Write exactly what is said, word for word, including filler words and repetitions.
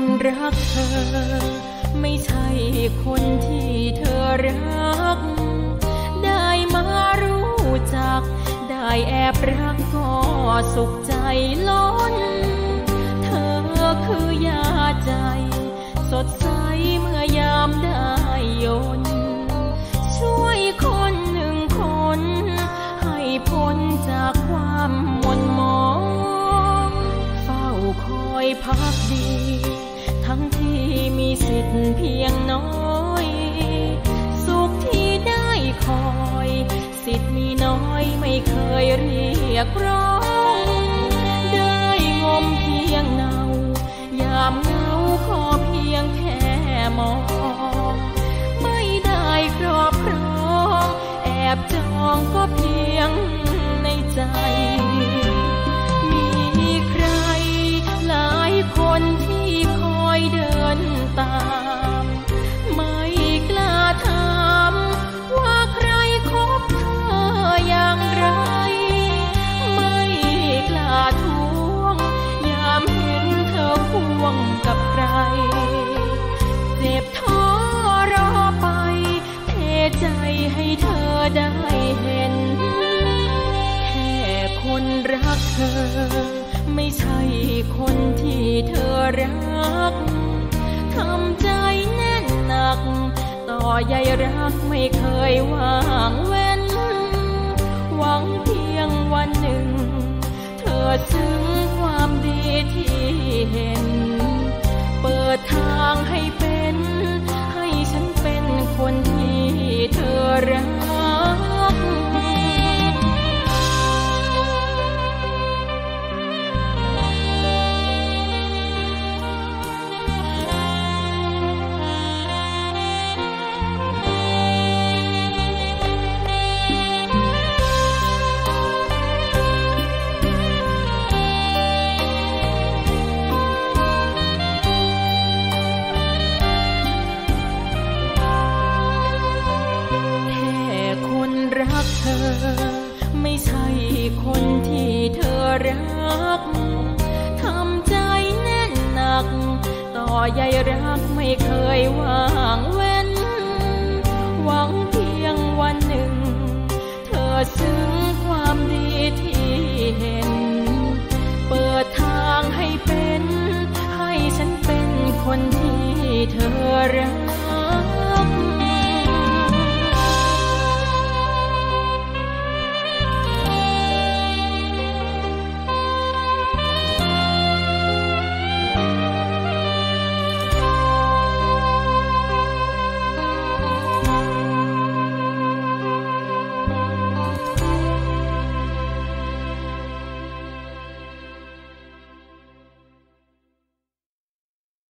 รักเธอไม่ใช่คนที่เธอรักได้มารู้จักได้แอบรักก็สุขใจล้นเธอคือยาใจสดใสเมื่อยามได้ยนช่วยคนหนึ่งคนให้พ้นจากความหม่นหมองเฝ้าคอยพักดีทั้งที่มีสิทธิ์เพียงน้อยสุขที่ได้คอยสิทธิ์มีน้อยไม่เคยเรียกร้องได้งมเพียงเงายามเหงาขอเพียงแค่มองไม่ได้ครอบครองแอบจองก็เพียงในใจมีใครหลายคนที่คอยเดินตามไม่กล้าถามว่าใครคบเธออย่างไรไม่กล้าทวงยามเห็นเธอควงกับใครเจ็บท้อรอไปเทใจให้เธอได้เห็นแค่คนรักเธอไม่ใช่คนที่เธอรักทำใจแน่นหนักต่อใยรักไม่เคยว่างเว้นหวังเพียงวันหนึ่งเธอซึ้งความดีที่เห็นเปิดทางให้เป็นให้ฉันเป็นคนที่เธอรักรักเธอไม่ใช่คนที่เธอรักทำใจแน่นหนักต่อใยรักไม่เคยว่างเว้นหวังเพียงวันหนึ่งเธอซึ้งความดีที่เห็นเปิดทางให้เป็นให้ฉันเป็นคนที่เธอรัก